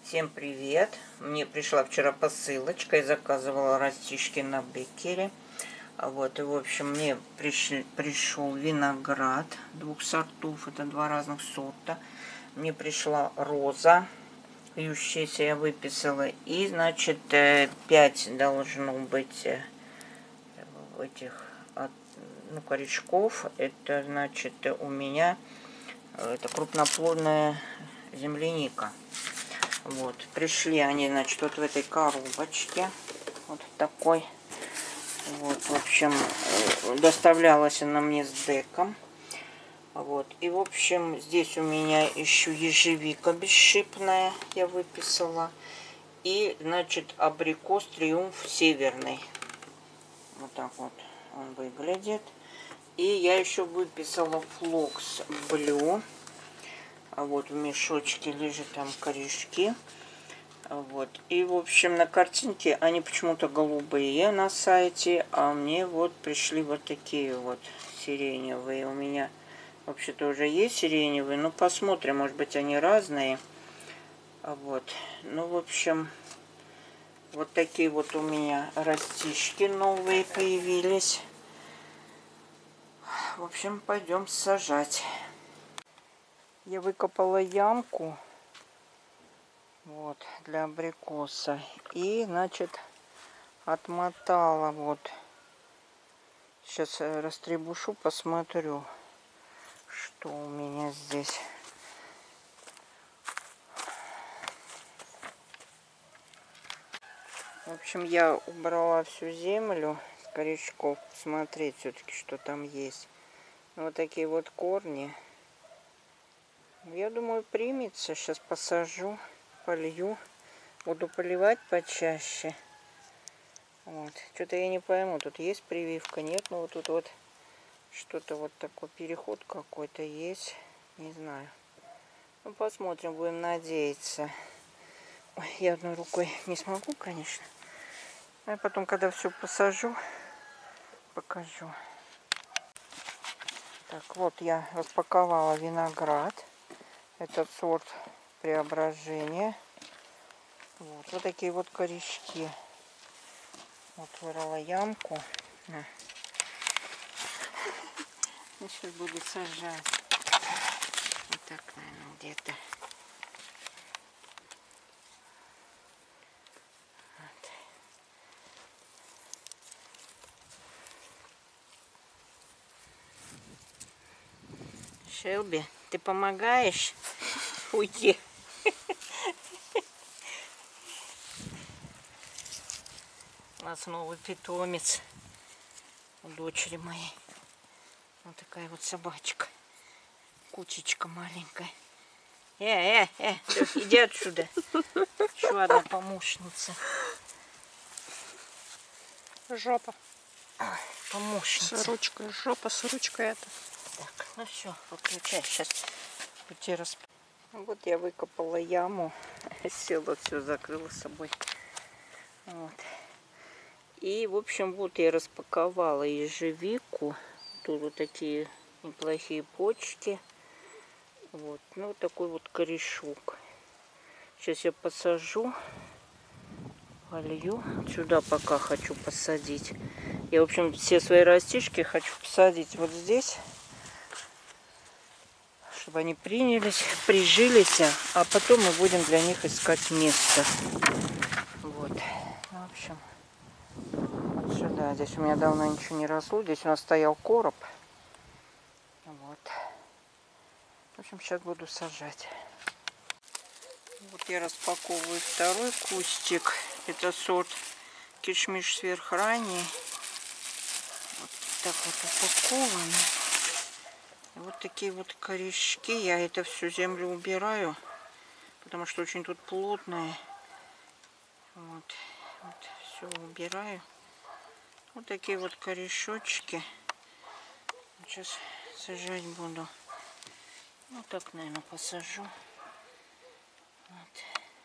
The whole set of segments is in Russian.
Всем привет! Мне пришла вчера посылочка, я заказывала растишки на Беккере. Вот, и в общем мне пришел виноград двух сортов, это два разных сорта. Мне пришла роза, вьющаяся, я выписала. И, значит, 5 должно быть этих корешков. Это, значит, у меня это крупноплодная земляника. Вот, пришли они, значит, вот в этой коробочке, вот такой. Вот, в общем, доставлялась она мне с деком. Вот, и, в общем, здесь у меня еще ежевика бесшипная, я выписала. И, значит, абрикос Триумф северный. Вот так вот он выглядит. И я еще выписала флокс блю. А вот в мешочке лежат там корешки. Вот. И, в общем, на картинке они почему-то голубые на сайте, а мне вот пришли вот такие вот сиреневые. У меня вообще-то уже есть сиреневые, но посмотрим, может быть, они разные. Вот. Ну, в общем, вот такие вот у меня растишки новые появились. В общем, пойдем сажать. Я выкопала ямку. Вот, для абрикоса. И, значит, отмотала вот. Сейчас растребушу, посмотрю, что у меня здесь. В общем, я убрала всю землю с корешков. Посмотреть все-таки, что там есть. Вот такие вот корни. Я думаю, примется. Сейчас посажу, полью. Буду поливать почаще. Вот. Что-то я не пойму, тут есть прививка, нет, но вот тут вот что-то вот такой переход какой-то есть, не знаю. Ну, посмотрим, будем надеяться. Ой, я одной рукой не смогу, конечно. А потом, когда все посажу, покажу. Так, вот я распаковала виноград. Этот сорт Преображение. Вот такие вот корешки. Вот вырыла ямку. На. Сейчас буду сажать. Вот так, наверное, где-то. Вот. Шелби, ты помогаешь? Уйти. У нас новый питомец у дочери моей. Вот такая вот собачка. Кучечка маленькая. Иди отсюда. Еще одна помощница. Жопа. Ой, помощница. Сорочка, жопа, сорочка это. Так, ну все, выключай. Сейчас пути расп... Вот я выкопала яму. Села, все закрыла с собой. Вот. И, в общем, вот я распаковала ежевику. Тут вот такие неплохие почки. Вот, ну, вот такой вот корешок. Сейчас я посажу, полью. Сюда пока хочу посадить. Я, в общем, все свои растишки хочу посадить вот здесь, чтобы они прижились, а потом мы будем для них искать место. Вот, в общем, вот сюда. Здесь у меня давно ничего не росло. Здесь у нас стоял короб. Вот. В общем, сейчас буду сажать. Вот я распаковываю второй кустик. Это сорт кишмиш сверхранний. Вот так вот упакованы. И вот такие вот корешки. Я это всю землю убираю, потому что очень тут плотное. Вот все убираю. Вот такие вот корешочки. Сейчас сажать буду. Вот так, наверное, посажу. Вот.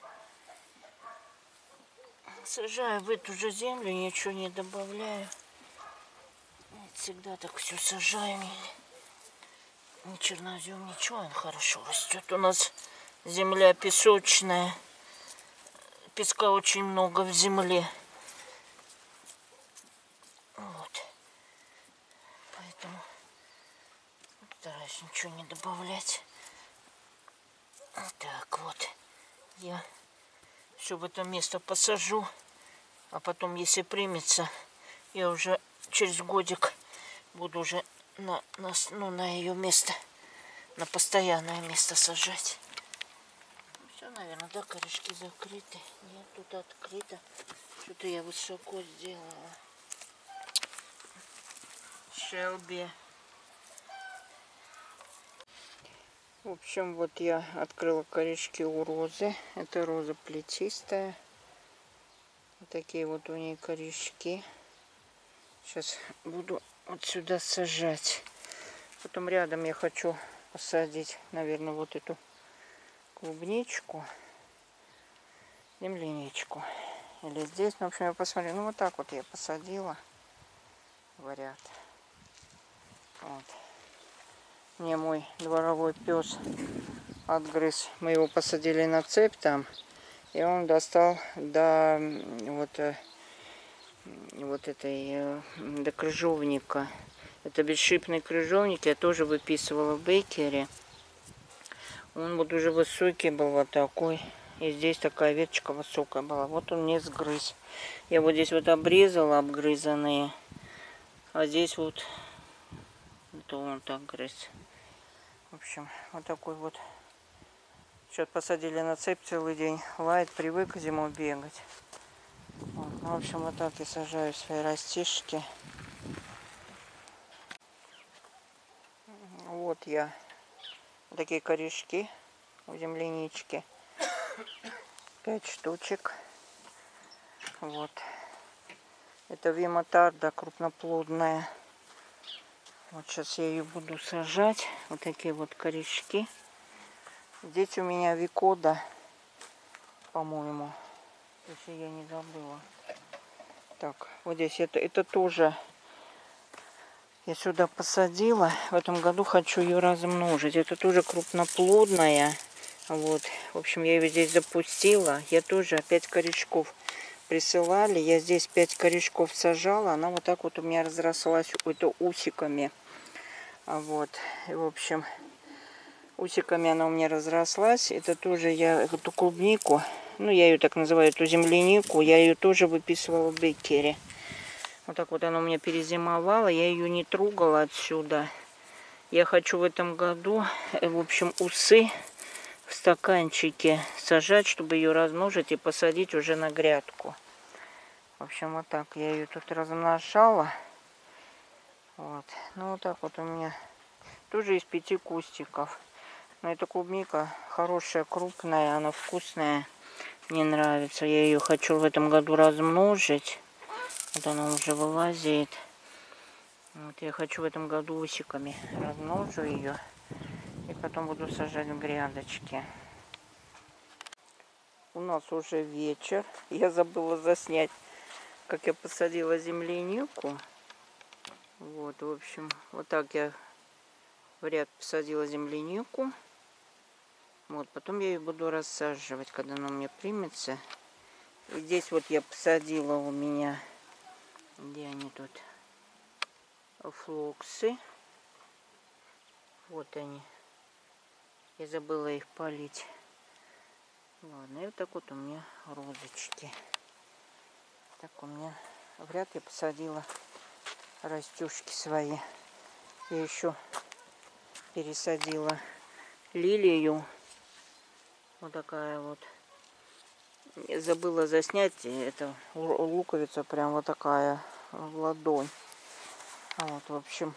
Сажаю в эту же землю, ничего не добавляю. Всегда так все сажаю. Ни чернозем, ничего, он хорошо растет. У нас земля песочная. песка очень много в земле. Вот. Поэтому стараюсь ничего не добавлять. Так вот. Я все в это место посажу. А потом, если примется, я уже через годик буду уже на ее место, на постоянное место сажать. Все, наверное, да, корешки закрыты. Нет, тут открыто. Что-то я высоко сделала. Шелби. В общем, вот я открыла корешки у розы. Это роза плетистая. Вот такие вот у нее корешки. Сейчас буду вот сюда сажать. Потом рядом я хочу посадить, наверное, вот эту клубничку, земляничку. Или здесь, ну, в общем, я посмотрю. Ну, вот так вот я посадила в ряд. Вот. Мне мой дворовой пес отгрыз. Мы его посадили на цепь там. И он достал до до крыжовника. Это бесшипный крыжовник. Я тоже выписывала в Беккере. Он вот уже высокий был, вот такой. И здесь такая веточка высокая была. Вот он мне сгрыз. Я вот здесь вот обрезала обгрызанные. А здесь вот это он так грыз. В общем, вот такой вот. Сейчас посадили на цепь целый день. Лает, привык зимой бегать. Вот. Ну, в общем, вот так я сажаю свои растишки. Вот я. Вот такие корешки у землянички. 5 штучек. Вот. Это виматарда крупноплодная. Вот сейчас я ее буду сажать. Вот такие вот корешки. Здесь у меня викода, по-моему, если я не забыла. Так, вот здесь это тоже я сюда посадила. В этом году хочу ее размножить. Это тоже крупноплодная. Вот, в общем, я ее здесь запустила. Я тоже 5 корешков присылали. Я здесь 5 корешков сажала. Она вот так вот у меня разрослась, это усиками. Вот, и, в общем, усиками она у меня разрослась. Это тоже я эту клубнику, ну, я ее так называю, эту землянику, я ее тоже выписывала в Беккере. Вот так вот она у меня перезимовала. Я ее не трогала отсюда. Я хочу в этом году, в общем, усы в стаканчике сажать, чтобы ее размножить и посадить уже на грядку. В общем, вот так я ее тут размножала. Вот. Ну, вот так вот у меня тоже из 5 кустиков. Но эта клубника хорошая, крупная, она вкусная. Мне нравится. Я ее хочу в этом году размножить. Вот она уже вылазит. Вот я хочу в этом году усиками размножу ее. И потом буду сажать в грядочки. У нас уже вечер. Я забыла заснять, как я посадила землянику. Вот, в общем, вот так я в ряд посадила землянику. Вот, потом я ее буду рассаживать, когда она у меня примется. И здесь вот я посадила у меня, где они тут, флоксы. Вот они. Я забыла их полить. Ладно, и вот так вот у меня розочки. Так у меня в ряд я посадила растюшки свои. Я еще пересадила лилию. Вот такая вот. Я забыла заснять. Это луковица прям вот такая в ладонь. Вот, в общем,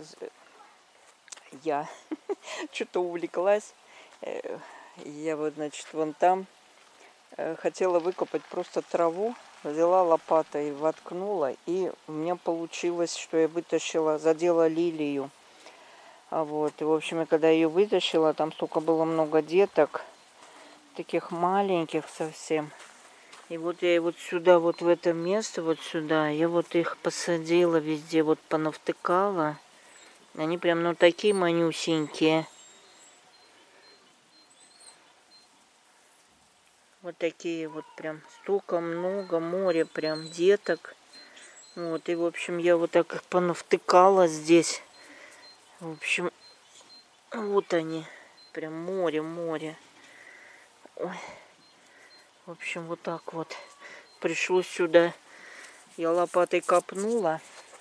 я что-то увлеклась. Я вот, значит, вон там хотела выкопать просто траву. Взяла лопатой, воткнула. И у меня получилось, что я вытащила, задела лилию. Вот, и, в общем, я когда ее вытащила, там столько было много деток. Таких маленьких совсем. И вот я вот сюда, вот в это место, вот сюда, я вот их посадила везде, вот понавтыкала. Они прям, ну, такие манюсенькие. Вот такие вот прям столько много, море прям деток. Вот, и в общем я вот так их понавтыкала здесь. В общем, вот они. Прям море, море. Ой. В общем, вот так вот. Пришлось сюда. Я лопатой копнула.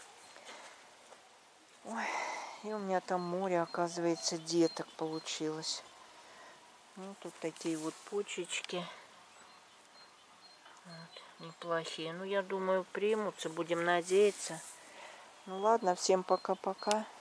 Ой. И у меня там море, оказывается, деток получилось. Ну, тут такие вот почечки. Вот, неплохие. Ну, я думаю, примутся. Будем надеяться. Ну, ладно, всем пока-пока.